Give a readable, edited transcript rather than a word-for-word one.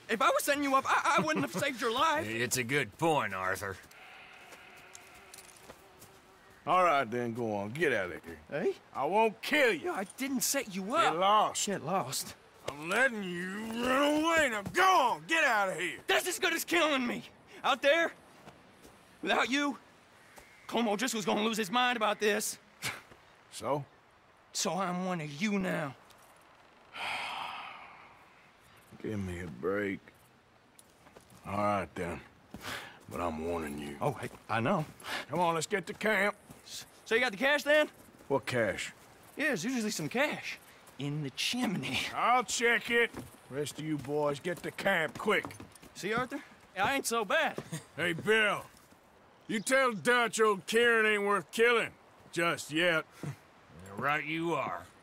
If I was setting you up, I wouldn't have saved your life. It's a good point, Arthur. All right, then, go on. Get out of here. Hey? I won't kill you. Yeah, I didn't set you Get up. lost. Get lost. I'm letting you run away. Now go on. Get out of here. That's as good as killing me. Out there, without you, Como just was gonna lose his mind about this. So? So I'm one of you now. Give me a break. All right, then. But I'm warning you. Oh, I know. Come on, let's get to camp. So you got the cash then? What cash? Yeah, there's usually some cash. In the chimney. I'll check it. Rest of you boys, get to camp, quick. See, Arthur? I ain't so bad. Hey, Bill. You tell Dutch old Kieran ain't worth killing. Just yet. Right you are.